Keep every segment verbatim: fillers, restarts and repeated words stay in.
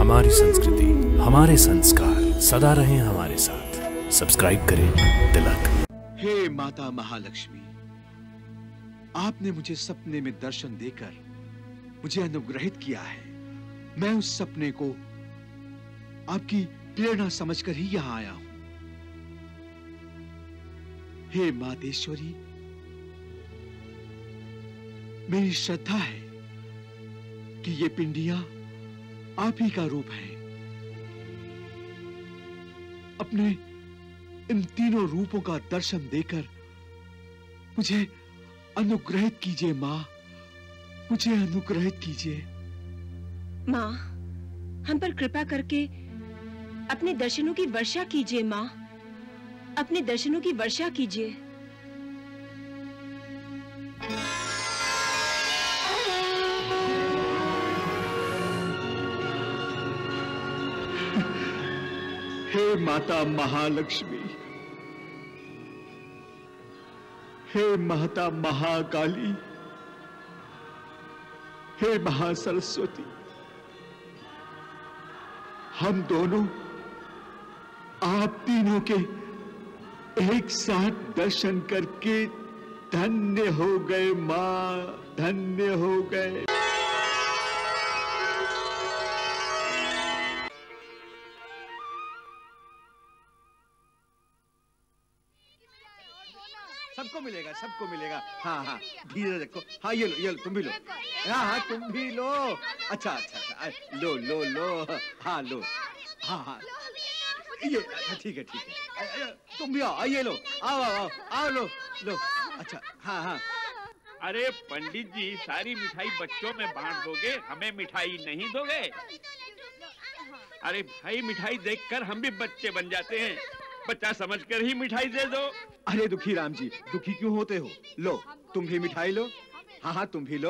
हमारी संस्कृति, हमारे संस्कार सदा रहें हमारे साथ। सब्सक्राइब करें तिलक। हे माता महालक्ष्मी, आपने मुझे सपने में दर्शन देकर मुझे अनुग्रहित किया है। मैं उस सपने को आपकी प्रेरणा समझकर ही यहां आया हूं। हे मातेश्वरी, मेरी श्रद्धा है कि ये पिंडियां आप ही का रूप है। अपने इन तीनों रूपों का दर्शन देकर मुझे अनुग्रहित कीजिए मां, मुझे अनुग्रहित कीजिए। मां, हम पर कृपा करके अपने दर्शनों की वर्षा कीजिए मां, अपने दर्शनों की वर्षा कीजिए। हे माता महालक्ष्मी, हे माता महाकाली, हे महासरस्वती, हम दोनों आप तीनों के एक साथ दर्शन करके धन्य हो गए मां, धन्य हो गए। सबको मिलेगा, सबको मिलेगा। हाँ हाँ, धीरे रखो। हाँ ये लो, ये लो, तुम भी लो। हाँ हाँ, तुम भी लो। अच्छा अच्छा अच्छा, लो लो लो। हाँ लो। हाँ हाँ, ये ठीक है ठीक है। तुम भी आओ, ये लो, आओ आओ आओ, आओ लो लो। अच्छा हाँ हाँ। अरे पंडित जी, सारी मिठाई बच्चों में बांट दोगे, हमें मिठाई नहीं दोगे? अरे भाई, मिठाई देखकर हम भी बच्चे बन जाते हैं, बच्चा समझकर ही मिठाई दे दो। अरे दुखी राम जी, दुखी क्यों होते हो? लो तुम भी मिठाई लो। हाँ हाँ, तुम भी लो।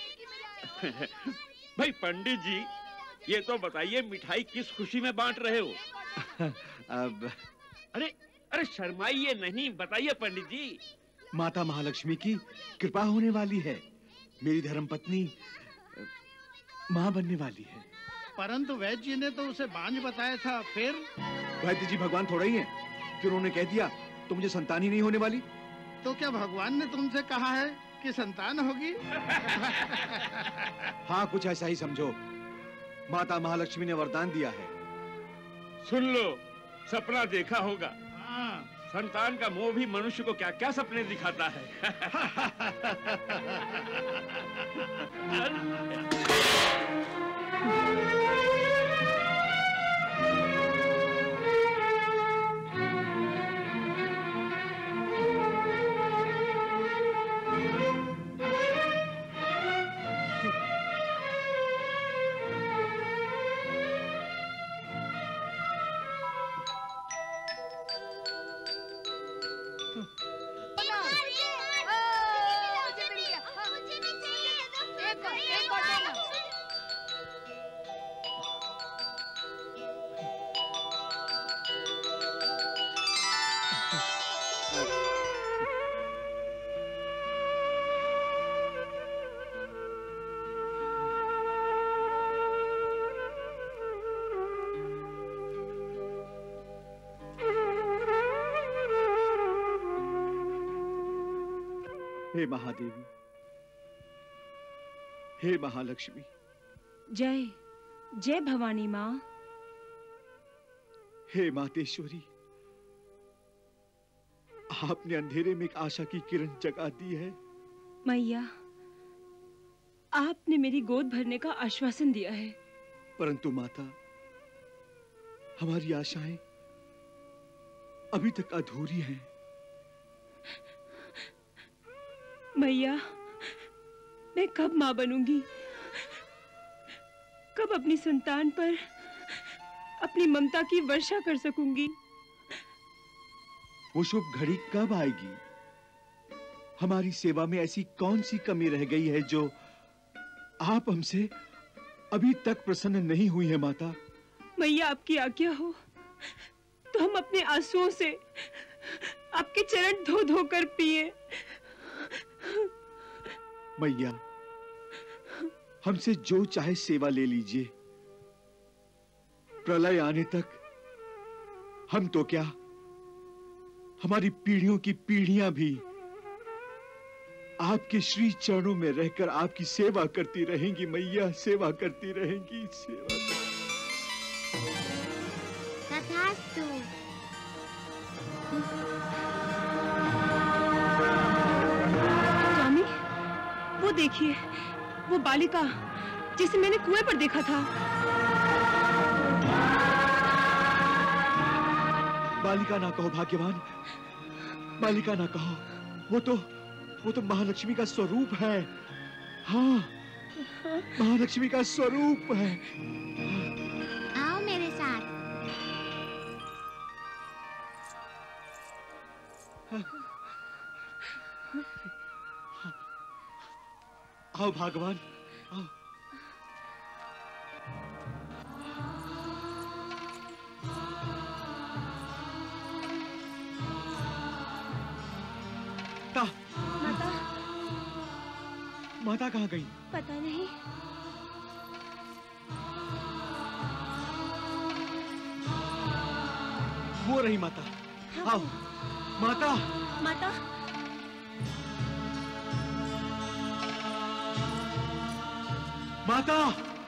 भाई पंडित जी, ये तो बताइए मिठाई किस खुशी में बांट रहे हो? अब अरे अरे शर्माइए नहीं, बताइए पंडित जी। माता महालक्ष्मी की कृपा होने वाली है। मेरी धर्मपत्नी मां बनने वाली है। परंतु वैद्य जी ने तो उसे बांझ बताया था। फिर वैद्य जी भगवान थोड़ा ही हैं कि उन्होंने कह दिया तो मुझे संतान ही नहीं होने वाली। तो क्या भगवान ने तुमसे कहा है कि संतान होगी? हाँ, कुछ ऐसा ही समझो। माता महालक्ष्मी ने वरदान दिया है। सुन लो, सपना देखा होगा। हाँ, संतान का मोह भी मनुष्य को क्या क्या सपने दिखाता है। हे महादेवी, हे महालक्ष्मी। जय जय भवानी माँ। हे मातेश्वरी, आपने अंधेरे में एक आशा की किरण जगा दी है। मैया, आपने मेरी गोद भरने का आश्वासन दिया है। परंतु माता, हमारी आशाएं अभी तक अधूरी हैं। मैया, मैं कब मां बनूंगी? कब अपनी संतान पर अपनी ममता की वर्षा कर सकूंगी? वो शुभ घड़ी कब आएगी? हमारी सेवा में ऐसी कौन सी कमी रह गई है जो आप हमसे अभी तक प्रसन्न नहीं हुई है माता? मैया, आपकी आज्ञा हो तो हम अपने आंसुओं से आपके चरण धो धो कर पिए। मैया, हमसे जो चाहे सेवा ले लीजिए, प्रलय आने तक हम तो क्या, हमारी पीढ़ियों की पीढ़ियां भी आपके श्री चरणों में रहकर आपकी सेवा करती रहेंगी मैया, सेवा करती रहेंगी, सेवा करती। तथास्तु। स्वामी, वो देखिए, वो बालिका जिसे मैंने कुएं पर देखा था। बालिका ना कहो भाग्यवान, बालिका ना कहो, वो तो वो तो महालक्ष्मी का स्वरूप है। हाँ, महालक्ष्मी का स्वरूप है। आओ मेरे साथ। आओ भगवान, आओ। माता, माता, माता कहाँ गई? पता नहीं। वो रही माता। आओ माता, माता, माता।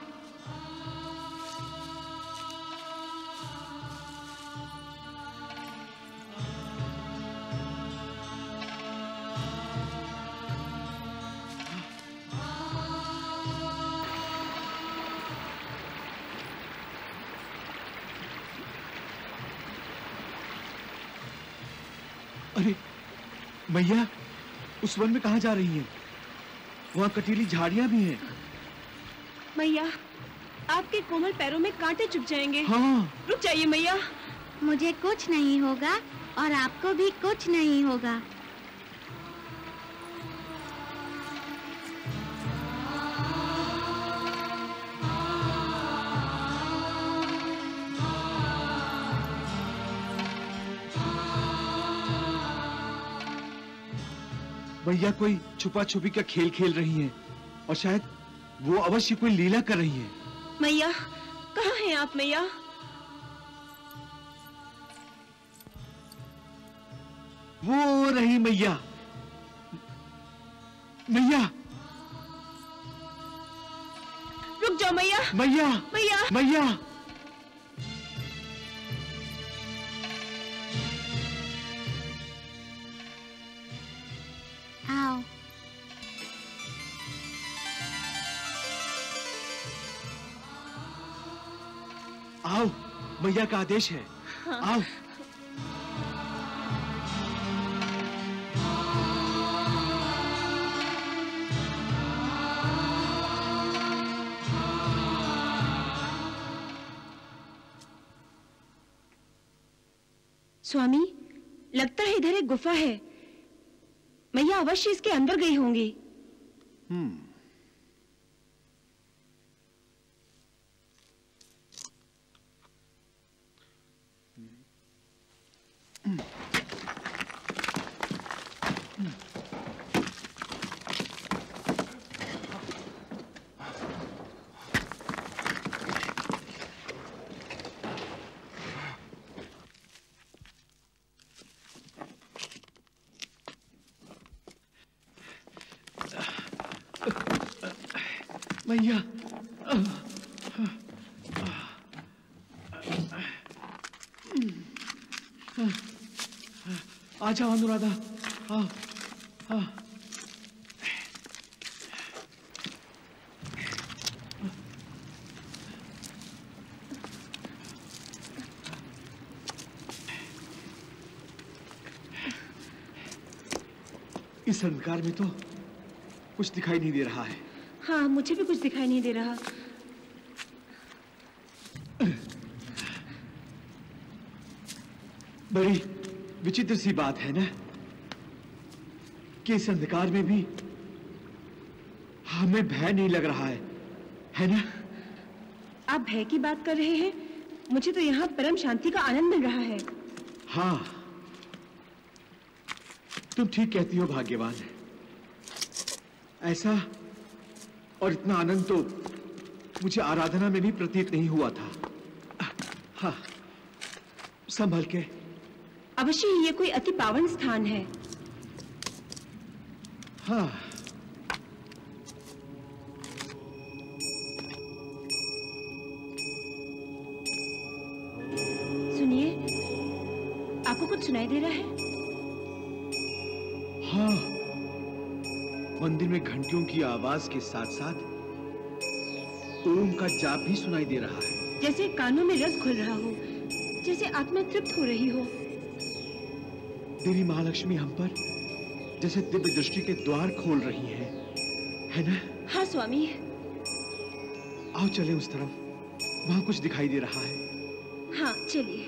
अरे मैया, उस वन में कहाँ जा रही हैं? वहाँ कटीली झाड़ियाँ भी हैं। मैया, आपके कोमल पैरों में कांटे चुभ जाएंगे। हाँ। रुक जाइए मैया। मुझे कुछ नहीं होगा और आपको भी कुछ नहीं होगा। मैया कोई छुपा छुपी का खेल खेल रही हैं और शायद वो अवश्य कोई लीला कर रही है। मैया, कहाँ हैं आप मैया? वो रही मैया। मैया, रुक जाओ मैया। मैया, मैया, मैया। आओ। आओ, मैया का आदेश है। हाँ। आओ। स्वामी, लगता है इधर एक गुफा है। मैया अवश्य इसके अंदर गई होंगी। हम्म। मैया, आ जाओ अनुराधा। हाँ, हाँ। इस अंधकार में तो कुछ दिखाई नहीं दे रहा है। हाँ, मुझे भी कुछ दिखाई नहीं दे रहा। बड़ी विचित्र सी बात है ना कि इस अंधकार में भी हमें भय नहीं लग रहा है, है ना? आप भय की बात कर रहे हैं? मुझे तो यहाँ परम शांति का आनंद मिल रहा है। हाँ, तुम ठीक कहती हो भाग्यवान। ऐसा और इतना आनंद तो मुझे आराधना में भी प्रतीत नहीं हुआ था। हाँ, संभल के। अवश्य ही ये कोई अति पावन स्थान है। हाँ। सुनिए, आपको कुछ सुनाई दे रहा है? हाँ, मंदिर में घंटियों की आवाज के साथ साथ ओम का जाप भी सुनाई दे रहा है। जैसे कानों में रस घुल रहा हो, जैसे आत्मा तृप्त हो रही हो। देवी महालक्ष्मी हम पर जैसे दिव्य दृष्टि के द्वार खोल रही हैं, है ना? हाँ स्वामी। आओ चलें उस तरफ, वहां कुछ दिखाई दे रहा है। हाँ चलिए।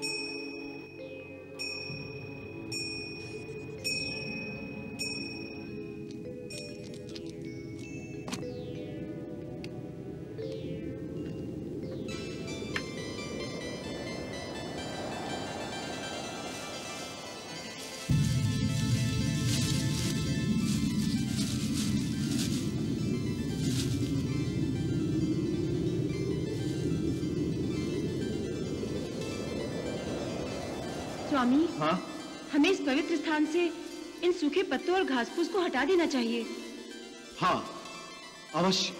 स्वामी, हाँ? हमें इस पवित्र स्थान से इन सूखे पत्तों और घास फूस को हटा देना चाहिए। हाँ, अवश्य।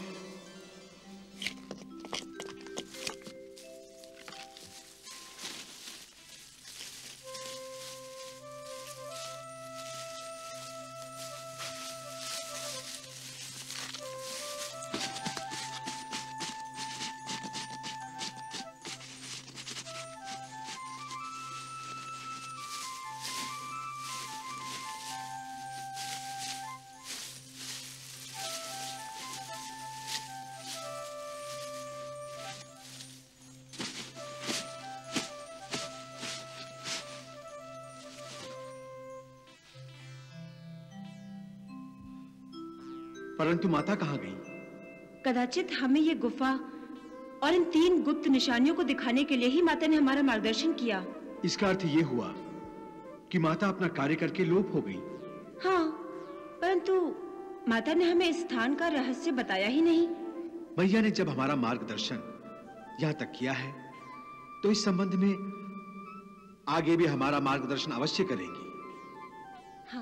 परंतु माता कहाँ गई? कदाचित हमें ये गुफा और इन तीन गुप्त निशानियों को दिखाने के लिए ही माता ने हमारा मार्गदर्शन किया। इसका अर्थ ये हुआ कि माता अपना कार्य करके लोप हो गई। हाँ, परंतु माता ने हमें इस स्थान का रहस्य बताया ही नहीं। मैया ने जब हमारा मार्गदर्शन यहाँ तक किया है, तो इस संबंध में आगे भी हमारा मार्गदर्शन अवश्य करेंगी। हाँ।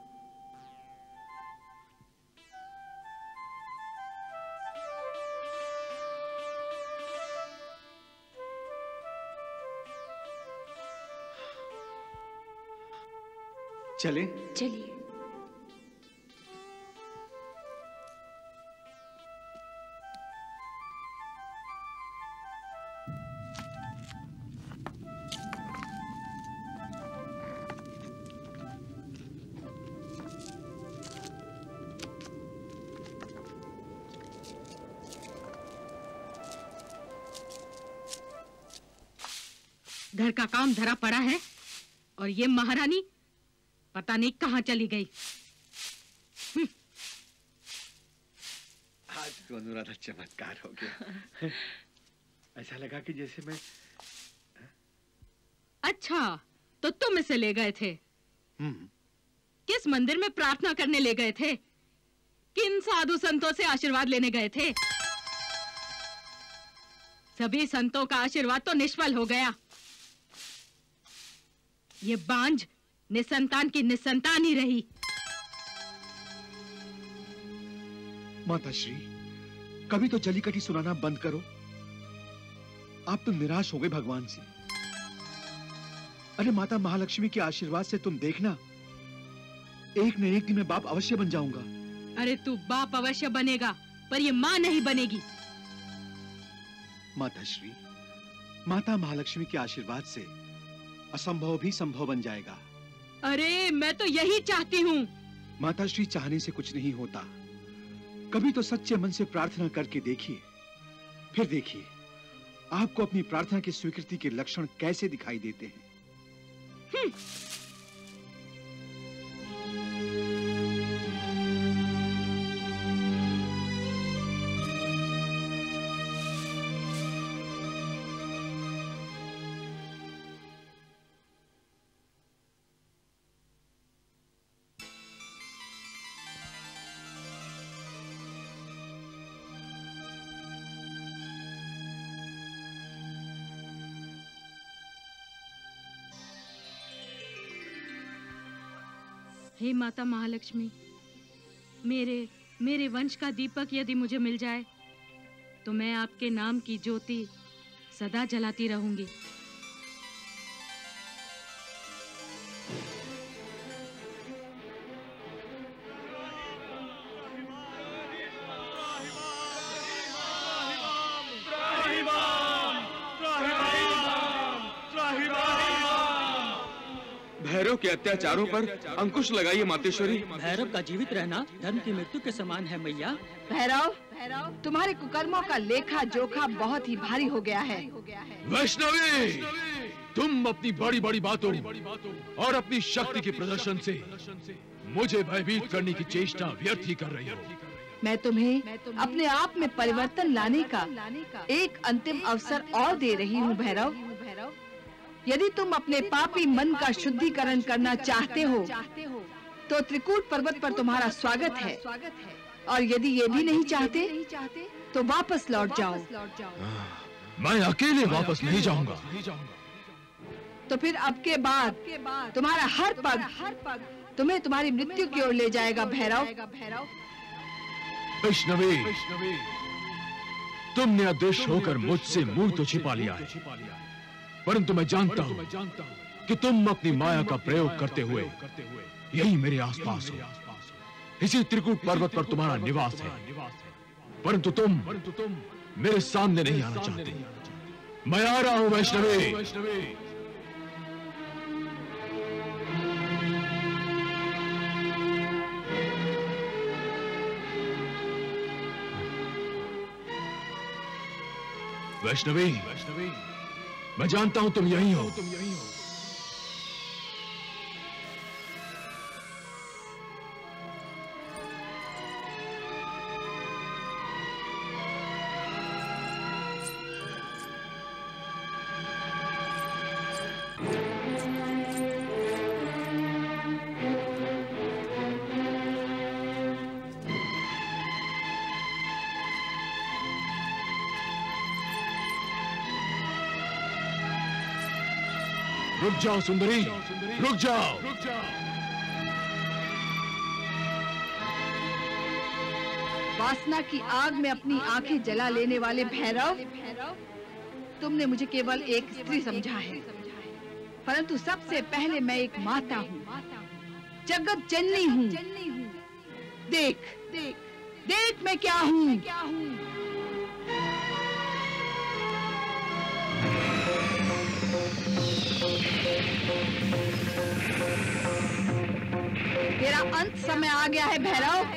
चले? चलिए। घर का काम धरा पड़ा है और ये महारानी पता नहीं कहाँ चली गई। आज तो अनुराधा चमत्कार हो गया। ऐसा लगा कि जैसे मैं। अच्छा, तो तुम इसे ले गए थे? हम्म। किस मंदिर में प्रार्थना करने ले गए थे? किन साधु संतों से आशीर्वाद लेने गए थे? सभी संतों का आशीर्वाद तो निष्फल हो गया। ये बांझ निसंतान की निसंतान ही रही। माताश्री, कभी तो जलीकटी सुनाना बंद करो। आप तो निराश हो गए भगवान से। अरे माता महालक्ष्मी के आशीर्वाद से तुम देखना, एक न एक दिन मैं बाप अवश्य बन जाऊंगा। अरे तू बाप अवश्य बनेगा, पर ये मां नहीं बनेगी। माताश्री, माता महालक्ष्मी के आशीर्वाद से असंभव भी संभव बन जाएगा। अरे मैं तो यही चाहती हूँ। माताश्री, चाहने से कुछ नहीं होता। कभी तो सच्चे मन से प्रार्थना करके देखिए, फिर देखिए आपको अपनी प्रार्थना की स्वीकृति के लक्षण कैसे दिखाई देते हैं। हे माता महालक्ष्मी, मेरे मेरे वंश का दीपक यदि मुझे मिल जाए तो मैं आपके नाम की ज्योति सदा जलाती रहूंगी। भैरव के अत्याचारों पर अंकुश लगाइए मातेश्वरी। भैरव का जीवित रहना धर्म की मृत्यु के समान है मैया। भैरव, भैरव तुम्हारे कुकर्मों का लेखा जोखा बहुत ही भारी हो गया है। वैष्णवी, तुम अपनी बड़ी बड़ी बातों और अपनी शक्ति के प्रदर्शन से मुझे भयभीत करने की चेष्टा व्यर्थ ही कर रही हो। मैं तुम्हें अपने आप में परिवर्तन लाने का एक अंतिम अवसर और दे रही हूँ भैरव। यदि तुम अपने पापी मन का शुद्धिकरण करना चाहते हो तो त्रिकूट पर्वत पर तुम्हारा स्वागत है, और यदि ये भी नहीं चाहते तो वापस लौट जाओ। मैं अकेले वापस नहीं जाऊंगा। तो फिर अब के बाद तुम्हारा हर पग तुम्हें तुम्हारी मृत्यु की ओर ले जाएगा भैरव। वैष्णवी, तुमने अदृश्य होकर मुझसे मुंह तो छिपा लिया है, परंतु मैं जानता हूँ कि तुम अपनी माया का प्रयोग करते हुए यही मेरे आसपास हो। इसी त्रिकूट पर्वत पर तुम्हारा निवास है, परंतु तुम मेरे सामने नहीं आना चाहते। मैं आ रहा हूँ वैष्णवी। वैष्णवी, मैं जानता हूं तुम यहीं हो। तुम यहीं हो। रुक जाओ सुंदरी, रुक जाओ। वासना की आग में अपनी आंखें जला लेने वाले भैरव, तुमने मुझे केवल एक स्त्री समझा है, परंतु सबसे पहले मैं एक माता हूँ, जगत जननी हूँ। देख, देख, देख मैं क्या हूँ। तेरा अंत समय आ गया है भैरव।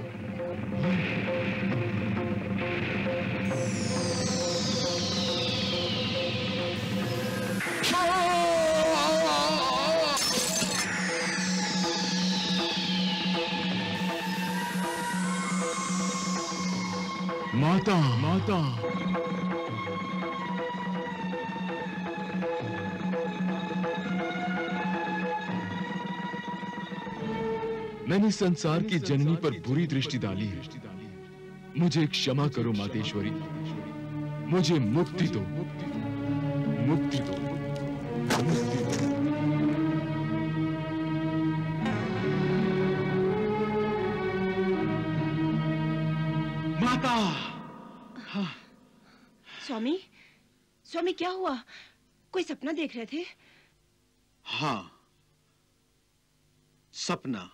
माता, माता, मैंने संसार की जननी पर बुरी दृष्टि डाली है। मुझे क्षमा करो मातेश्वरी, मुझे मुक्ति दो, मुक्ति दो, मुक्ति दो। माता! हाँ। स्वामी, स्वामी क्या हुआ? कोई सपना देख रहे थे? हाँ, सपना।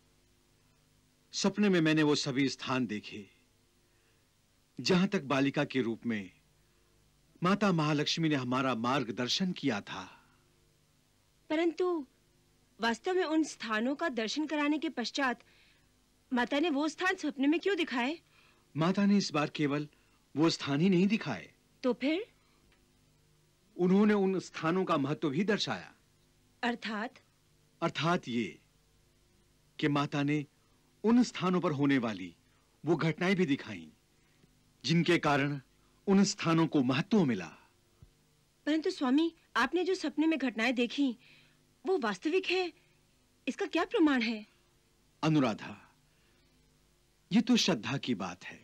सपने में मैंने वो सभी स्थान देखे जहां तक बालिका के रूप में माता महालक्ष्मी ने हमारा मार्गदर्शन किया था। परंतु वास्तव में उन स्थानों का दर्शन कराने के पश्चात माता ने वो स्थान सपने में क्यों दिखाए? माता ने इस बार केवल वो स्थान ही नहीं दिखाए, तो फिर उन्होंने उन स्थानों का महत्व भी दर्शाया। अर्थात अर्थात ये कि माता ने उन स्थानों पर होने वाली वो घटनाएं भी दिखाईं जिनके कारण उन स्थानों को महत्व मिला। परंतु स्वामी, आपने जो सपने में घटनाएं देखी वो वास्तविक है, इसका क्या प्रमाण है? अनुराधा, ये तो श्रद्धा की बात है।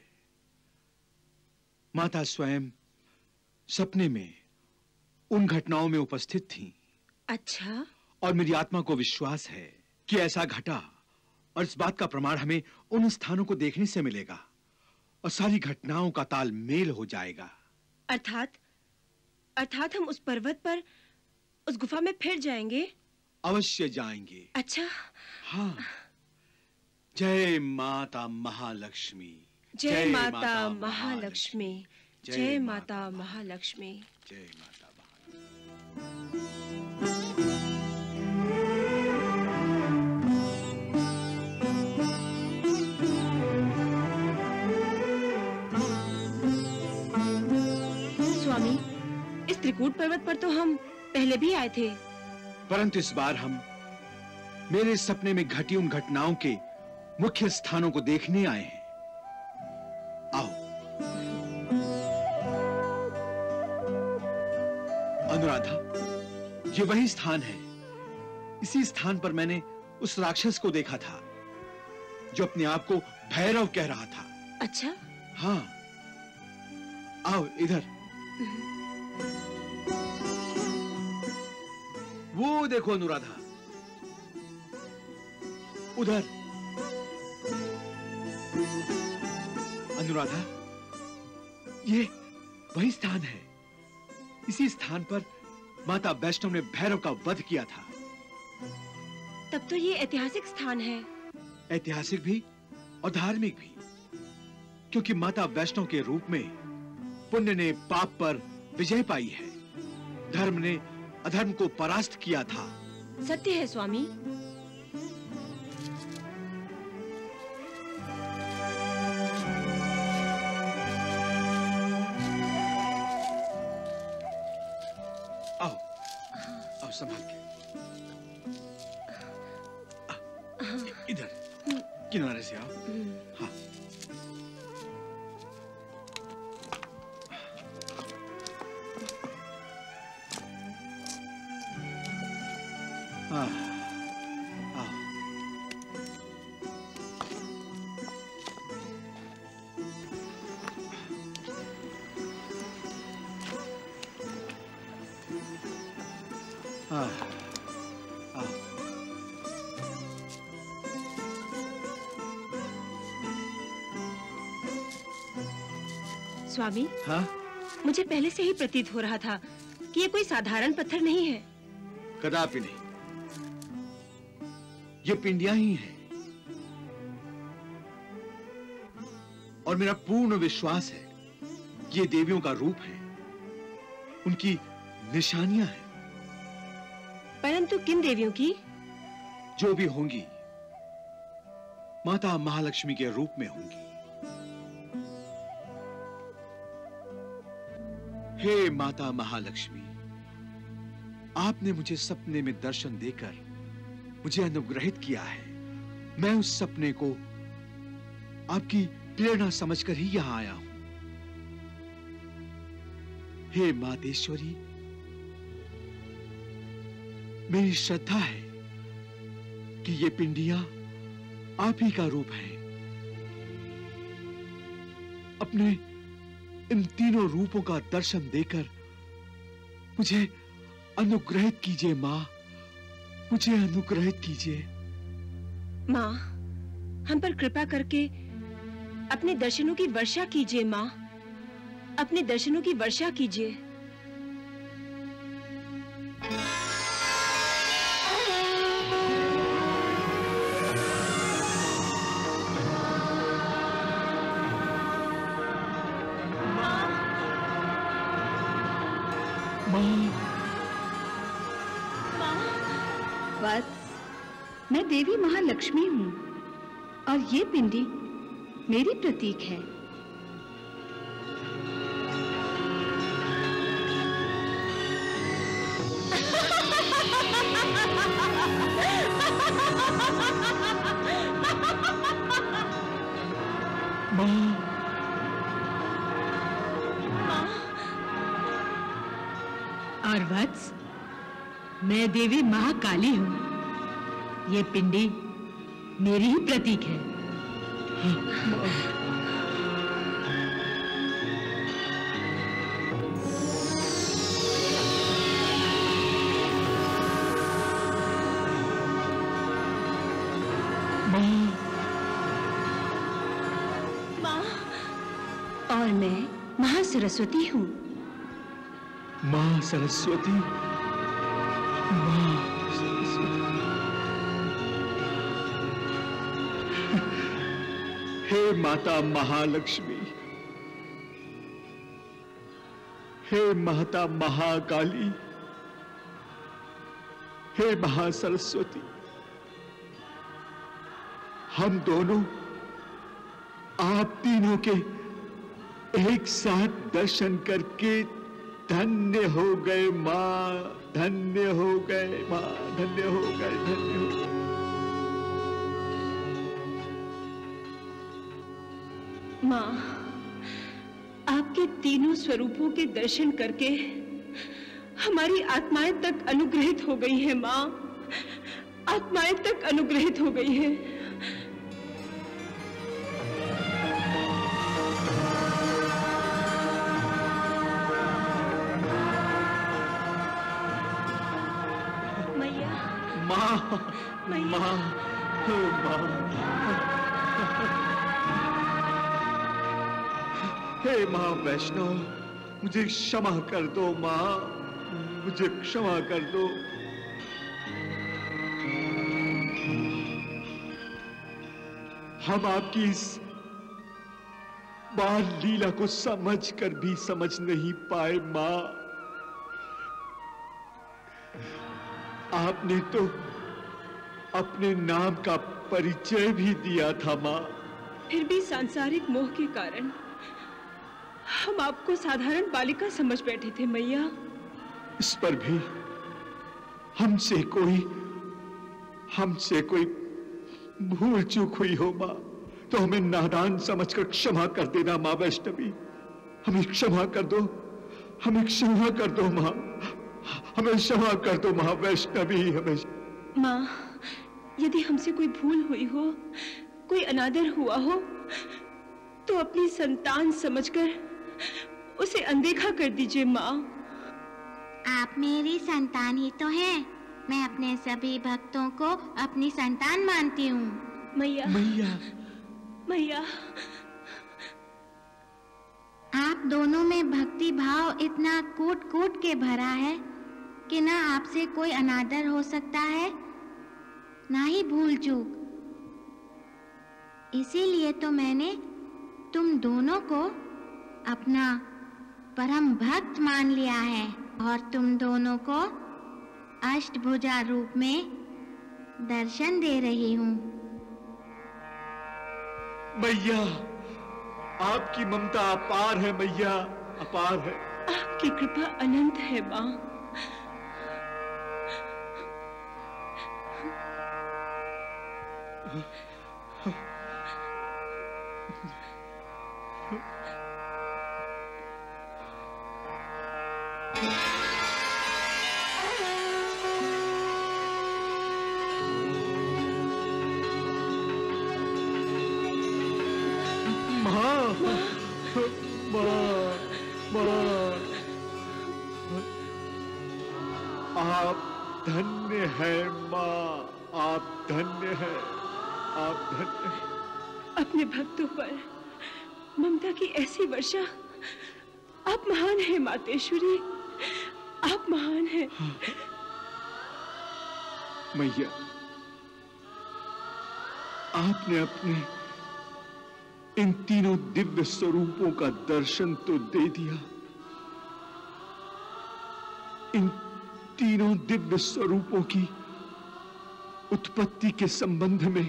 माता स्वयं सपने में उन घटनाओं में उपस्थित थीं। अच्छा। और मेरी आत्मा को विश्वास है कि ऐसा घटा, और इस बात का प्रमाण हमें उन स्थानों को देखने से मिलेगा और सारी घटनाओं का तालमेल हो जाएगा। अर्थात अर्थात हम उस पर्वत पर, उस गुफा में फिर जाएंगे? अवश्य जाएंगे। अच्छा। हाँ। जय माता महालक्ष्मी। जय माता महालक्ष्मी। जय माता महालक्ष्मी। जय माता स्वामी, इस त्रिकूट पर्वत पर तो हम पहले भी आए थे, परंतु इस बार हम मेरे सपने में घटी उन घटनाओं के मुख्य स्थानों को देखने आए हैं। आओ। अनुराधा, ये वही स्थान है। इसी स्थान पर मैंने उस राक्षस को देखा था जो अपने आप को भैरव कह रहा था। अच्छा? हाँ। आओ इधर। वो देखो अनुराधा, उधर। अनुराधा, ये वही स्थान है। इसी स्थान पर माता वैष्णव ने भैरव का वध किया था। तब तो ये ऐतिहासिक स्थान है। ऐतिहासिक भी और धार्मिक भी, क्योंकि माता वैष्णव के रूप में पुण्य ने पाप पर विजय पाई है, धर्म ने अधर्म को परास्त किया था। सत्य है स्वामी। आओ, आओ संभाल के। इधर किनारे से आओ। हाँ। हाँ, आओ। हाँ, आओ। स्वामी, हाँ? मुझे पहले से ही प्रतीत हो रहा था कि ये कोई साधारण पत्थर नहीं है। कदापि नहीं, ये पिंडियां ही हैं। और मेरा पूर्ण विश्वास है कि ये देवियों का रूप है, उनकी निशानियां हैं। परंतु किन देवियों की? जो भी होंगी, माता महालक्ष्मी के रूप में होंगी। हे माता महालक्ष्मी, आपने मुझे सपने में दर्शन देकर मुझे अनुग्रहित किया है। मैं उस सपने को आपकी प्रेरणा समझकर ही यहां आया हूं। हे मातेश्वरी, मेरी श्रद्धा है कि ये पिंडियां आप ही का रूप है। अपने इन तीनों रूपों का दर्शन देकर मुझे अनुग्रहित कीजिए मां, मुझे अनुग्रहित कीजिए। मां, हम पर कृपा करके अपने दर्शनों की वर्षा कीजिए मां, अपने दर्शनों की वर्षा कीजिए। वत्स, मैं देवी महालक्ष्मी हूँ और ये पिंडी मेरी प्रतीक है। और वत्स, मैं देवी महाकाली हूँ। ये पिंडी मेरी ही प्रतीक है। और मैं महासरस्वती हूँ। माँ सरस्वती, माँ सरस्वती। हे माता महालक्ष्मी, हे माता महाकाली, हे महासरस्वती, हम दोनों आप तीनों के एक साथ दर्शन करके धन्य हो गए माँ, धन्य हो गए माँ, धन्य हो गए, धन्य हो गए। माँ, आपके तीनों स्वरूपों के दर्शन करके हमारी आत्माएं तक अनुग्रहित हो गई है माँ, आत्माएं तक अनुग्रहित हो गई है। माँ, माँ, माँ, हे माँ वैष्णव, मुझे क्षमा कर दो माँ, मुझे क्षमा कर दो। हम आपकी इस बाल लीला को समझ कर भी समझ नहीं पाए माँ। आपने तो अपने नाम का परिचय भी दिया था माँ। फिर भी सांसारिक मोह के कारण हम आपको साधारण बालिका समझ बैठे थे मैया। इस पर भी हमसे कोई हमसे कोई भूल चूक हुई हो माँ, तो हमें नादान समझकर क्षमा कर देना माँ वैष्णवी। हमें क्षमा कर दो, हमें क्षमा कर दो माँ, हमें क्षमा कर दो माँ वैष्णवी। हमें माँ, यदि हमसे कोई भूल हुई हो, कोई अनादर हुआ हो, तो अपनी संतान समझकर उसे अनदेखा कर दीजिए माँ। आप मेरी संतान ही तो हैं। मैं अपने सभी भक्तों को अपनी संतान मानती हूँ। मैया, मैया, मैया, आप दोनों में भक्ति भाव इतना कूट कूट के भरा है कि ना आपसे कोई अनादर हो सकता है, ना ही भूल चूक। इसीलिए तो मैंने तुम दोनों को अपना परम भक्त मान लिया है और तुम दोनों को अष्टभुजा रूप में दर्शन दे रही हूँ। मैया, आपकी ममता अपार है मैया, अपार है। आपकी कृपा अनंत है माँ। आप धन्य है माँ, आप धन्य है, आप धन्य है। अपने भक्तों पर ममता की ऐसी वर्षा, आप महान है मातेश्वरी, आप महान है। मैया, आपने अपने इन तीनों दिव्य स्वरूपों का दर्शन तो दे दिया। इन तीनों दिव्य स्वरूपों की उत्पत्ति के संबंध में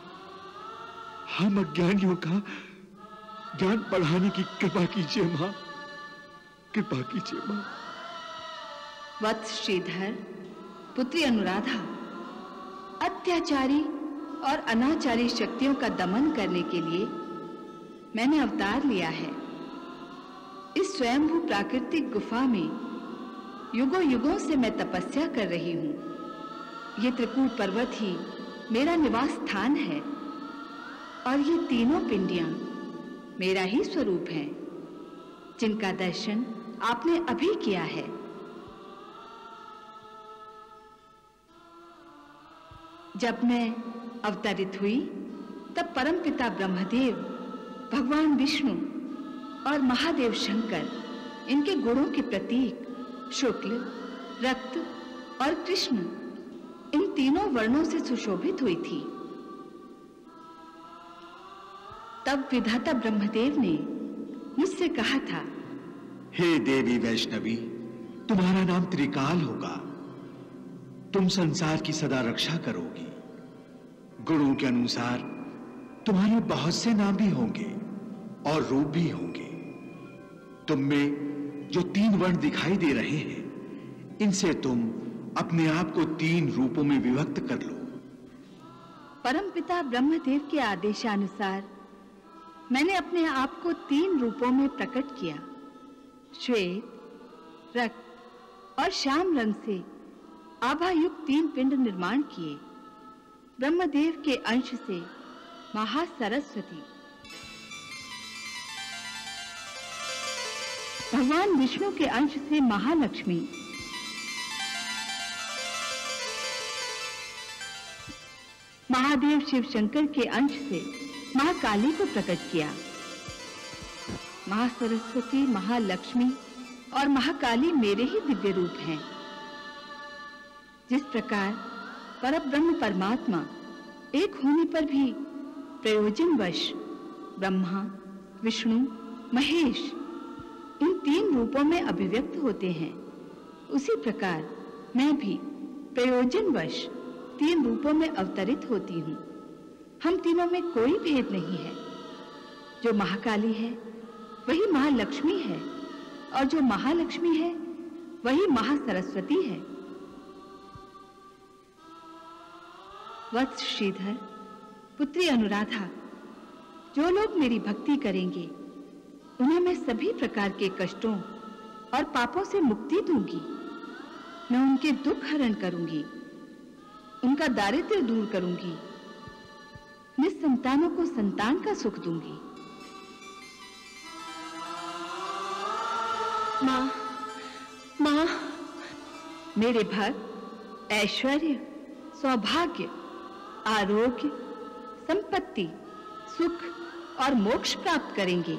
हम अज्ञानियों का ज्ञान बढ़ाने की कृपा कीजिए मां, कृपा कीजिए मां। वत्स श्रीधर, पुत्री अनुराधा, अत्याचारी और अनाचारी शक्तियों का दमन करने के लिए मैंने अवतार लिया है। इस स्वयंभू प्राकृतिक गुफा में युगों युगों से मैं तपस्या कर रही हूँ। ये त्रिकूट पर्वत ही मेरा निवास स्थान है और ये तीनों पिंडियां मेरा ही स्वरूप हैं, जिनका दर्शन आपने अभी किया है। जब मैं अवतरित हुई तब परमपिता ब्रह्मदेव, भगवान विष्णु और महादेव शंकर इनके गुणों के प्रतीक शुक्ल, रक्त और कृष्ण इन तीनों वर्णों से सुशोभित हुई थी। तब विधाता ब्रह्मदेव ने मुझसे कहा था, हे देवी वैष्णवी, तुम्हारा नाम त्रिकाल होगा। तुम संसार की सदा रक्षा करोगी। गुणों के अनुसार तुम्हारे बहुत से नाम भी होंगे और रूप भी होंगे। तुम में जो तीन वर्ण दिखाई दे रहे हैं, इनसे तुम अपने आप को तीन रूपों में विभक्त कर लो। परमपिता ब्रह्मदेव के आदेशानुसार मैंने अपने आप को तीन रूपों में प्रकट किया। श्वेत, रक्त और श्याम रंग से आभायुक्त तीन पिंड निर्माण किए। ब्रह्मदेव के अंश से महासरस्वती, भगवान विष्णु के अंश से महालक्ष्मी, महादेव शिव शंकर के अंश से महाकाली को प्रकट किया। महासरस्वती, महालक्ष्मी और महाकाली मेरे ही दिव्य रूप हैं। जिस प्रकार परब्रह्म परमात्मा एक होने पर भी प्रयोजनवश ब्रह्मा, विष्णु, महेश इन तीन रूपों में अभिव्यक्त होते हैं, उसी प्रकार मैं भी प्रयोजनवश तीन रूपों में अवतरित होती हूँ। हम तीनों में कोई भेद नहीं है। जो महाकाली है वही महालक्ष्मी है और जो महालक्ष्मी है वही महासरस्वती है। वत्स श्रीधर, पुत्री अनुराधा, जो लोग मेरी भक्ति करेंगे उन्हें मैं सभी प्रकार के कष्टों और पापों से मुक्ति दूंगी। मैं उनके दुख हरण करूंगी, उनका दारिद्र्य दूर करूंगी, निसंतानों को संतान का सुख दूंगी। माँ, माँ, मेरे भक्त ऐश्वर्य, सौभाग्य, आरोग्य, संपत्ति, सुख और मोक्ष प्राप्त करेंगे।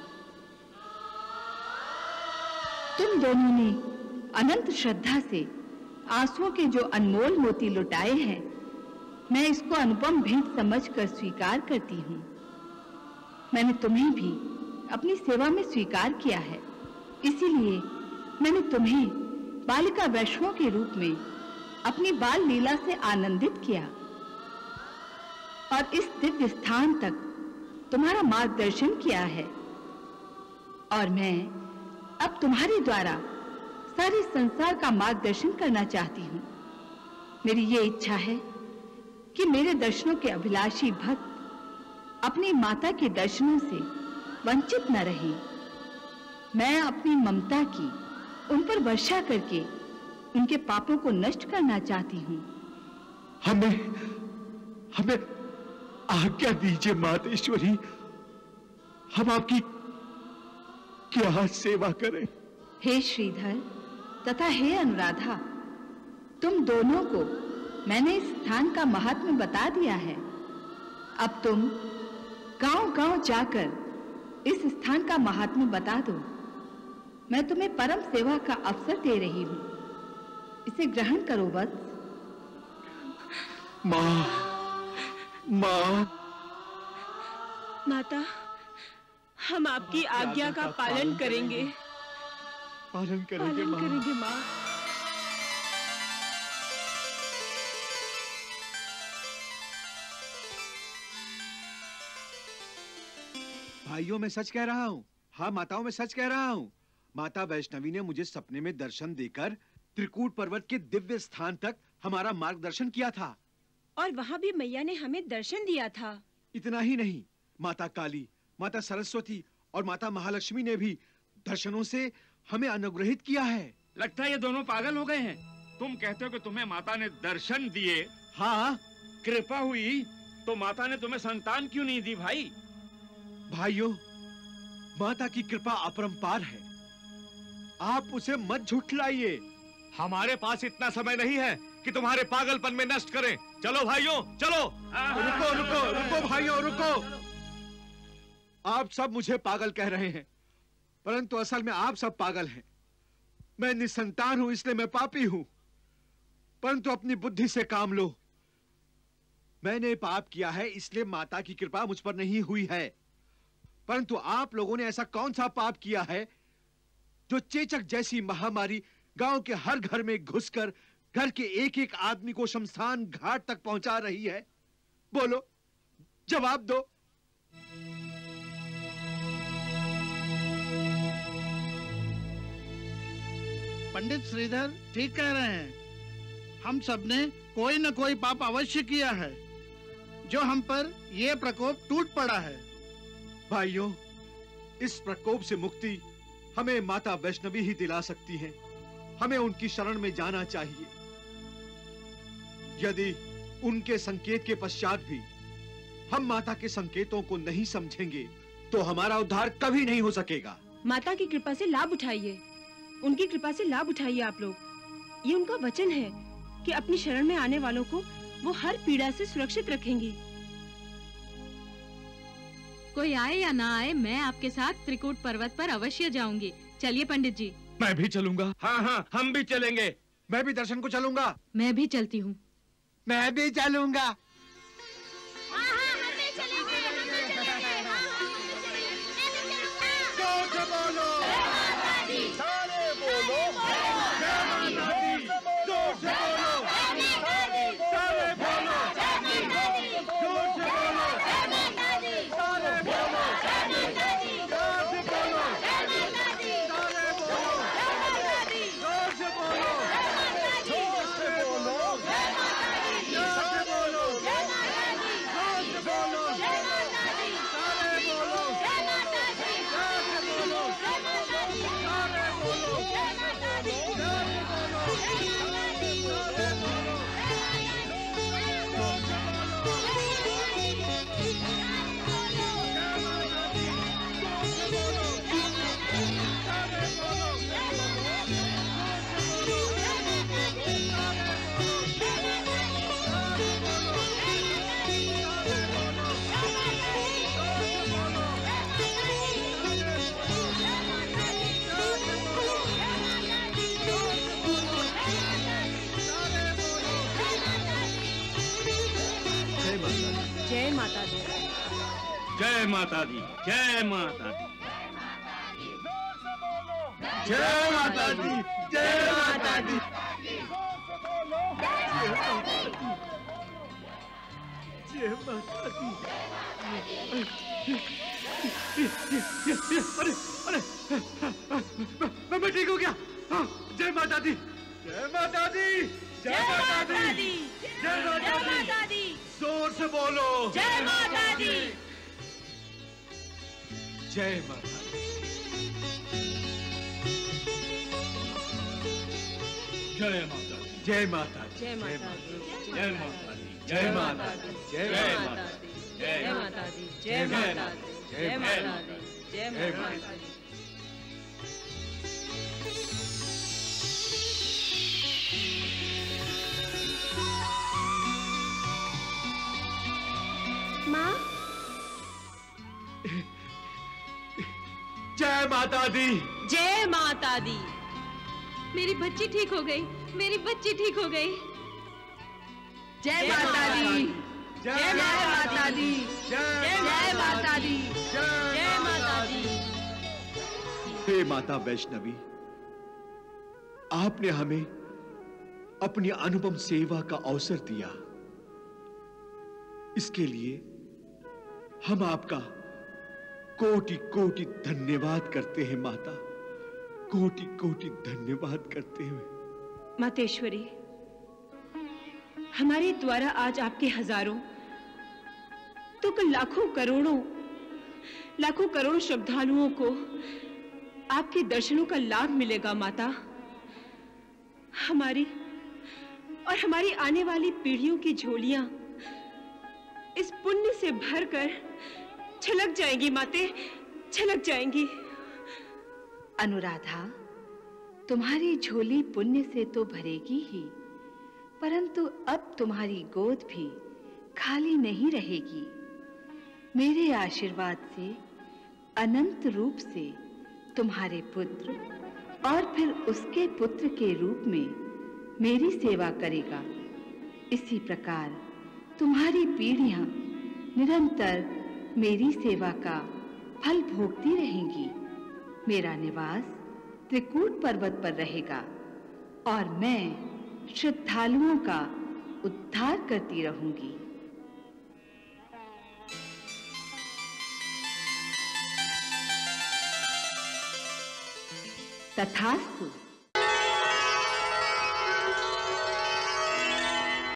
तुम दोनों ने अनंत श्रद्धा से आंसुओं के जो अनमोल मोती लुटाए हैं, मैं इसको अनुपम भेंट समझकर स्वीकार करती हूँ। मैंने तुम्हें भी अपनी सेवा में स्वीकार किया है, इसीलिए मैंने तुम्हें बालिका वैष्णव के रूप में अपनी बाल लीला से आनंदित किया और इस दिव्य स्थान तक तुम्हारा मार्गदर्शन किया है। और मैं अब तुम्हारे द्वारा सारे संसार का मार्गदर्शन करना चाहती हूँ। मेरी ये इच्छा है कि मेरे दर्शनों के अभिलाषी भक्त अपनी माता के दर्शनों से वंचित न रहें। मैं अपनी ममता की उन पर वर्षा करके उनके पापों को नष्ट करना चाहती हूँ। हमें हमें आज्ञा दीजिए मातेश्वरी, हम आपकी क्या सेवा करें? हे श्रीधर तथा हे अनुराधा, तुम दोनों को मैंने इस स्थान का महात्म्य बता दिया है। अब तुम गांव-गांव जाकर इस स्थान का महात्म्य बता दो। मैं तुम्हें परम सेवा का अवसर दे रही हूँ, इसे ग्रहण करो वत्स। माँ, माँ, माता, हम आपकी आज्ञा का पालन करेंगे। पालन करेंगे पालन माँ। करेंगे माँ। भाइयों, मैं सच कह रहा हूँ। हाँ माताओं, मैं सच कह रहा हूँ। माता वैष्णवी ने मुझे सपने में दर्शन देकर त्रिकूट पर्वत के दिव्य स्थान तक हमारा मार्गदर्शन किया था। और वहाँ भी मैया ने हमें दर्शन दिया था। इतना ही नहीं, माता काली, माता सरस्वती और माता महालक्ष्मी ने भी दर्शनों से हमें अनुग्रहित किया है। लगता है ये दोनों पागल हो गए हैं। तुम कहते हो कि तुम्हें माता ने दर्शन दिए। हाँ, कृपा हुई तो माता ने तुम्हें संतान क्यों नहीं दी भाई? भाइयों, माता की कृपा अपरंपार है, आप उसे मत झुठलाइए। हमारे पास इतना समय नहीं है कि तुम्हारे पागलपन में नष्ट करें। चलो भाइयों, चलो। रुको रुको रुको भाइयों, रुको। आप सब मुझे पागल कह रहे हैं परंतु असल में आप सब पागल हैं। मैं निसंतान हूं इसलिए मैं पापी हूं, परंतु अपनी बुद्धि से काम लो। मैंने पाप किया है इसलिए माता की कृपा मुझ पर नहीं हुई है, परंतु आप लोगों ने ऐसा कौन सा पाप किया है जो चेचक जैसी महामारी गांव के हर घर में घुसकर घर के एक एक आदमी को शमशान घाट तक पहुंचा रही है? बोलो, जवाब दो। पंडित श्रीधर ठीक कह रहे हैं। हम सबने कोई न कोई पाप अवश्य किया है जो हम पर यह प्रकोप टूट पड़ा है। भाइयों, इस प्रकोप से मुक्ति हमें माता वैष्णवी ही दिला सकती हैं। हमें उनकी शरण में जाना चाहिए। यदि उनके संकेत के पश्चात भी हम माता के संकेतों को नहीं समझेंगे तो हमारा उद्धार कभी नहीं हो सकेगा। माता की कृपा से लाभ उठाइए, उनकी कृपा से लाभ उठाइए आप लोग। ये उनका वचन है कि अपनी शरण में आने वालों को वो हर पीड़ा से सुरक्षित रखेंगी। कोई आए या ना आए, मैं आपके साथ त्रिकूट पर्वत पर अवश्य जाऊंगी। चलिए पंडित जी। मैं भी चलूंगा। हाँ हाँ, हम भी चलेंगे। मैं भी दर्शन को चलूंगा। मैं भी चलती हूँ। मैं भी चलूंगा। जय माता दी। जय माता दी। जय माता दी। जय माता दी। जय माता दी। जय माता दी। अरे अरे मैं मैं ठीक हो गया। जय माता दी। जय माता दी। जय माता दी। जय माता दी। जोर से बोलो। जय माता दी। जय माता दी। जय माता दी। जय माता दी। जय माता दी। जय माता दी। जय माता दी। जय माता दी। जय माता दी। जय माता दी। जय माता दी। जय माता दी। माँ। जय माता दी। जय माता दी। मेरी बच्ची ठीक हो गई। मेरी बच्ची ठीक हो गई। जय माता दी। जय माता दी। जय माता दी। जय माता दी। हे माता वैष्णवी, आपने हमें अपनी अनुपम सेवा का अवसर दिया। इसके लिए हम आपका कोटि कोटि धन्यवाद करते हैं माता। कोटि कोटि धन्यवाद करते हुए। मातेश्वरी, हमारे द्वारा आज आपके हजारों तो कल लाखों करोड़ों लाखों करोड़ों श्रद्धालुओं को आपके दर्शनों का लाभ मिलेगा माता। हमारी और हमारी आने वाली पीढ़ियों की झोलियां इस पुण्य से भरकर छलक जाएंगी माते, छलक जाएंगी। अनुराधा, तुम्हारी झोली पुण्य से तो भरेगी ही, परंतु अब तुम्हारी गोद भी खाली नहीं रहेगी। मेरे आशीर्वाद से अनंत रूप से तुम्हारे पुत्र और फिर उसके पुत्र के रूप में मेरी सेवा करेगा। इसी प्रकार तुम्हारी पीढ़ियां निरंतर मेरी सेवा का फल भोगती रहेंगी। मेरा निवास त्रिकूट पर्वत पर रहेगा और मैं श्रद्धालुओं का उद्धार करती रहूंगी। तथास्तु।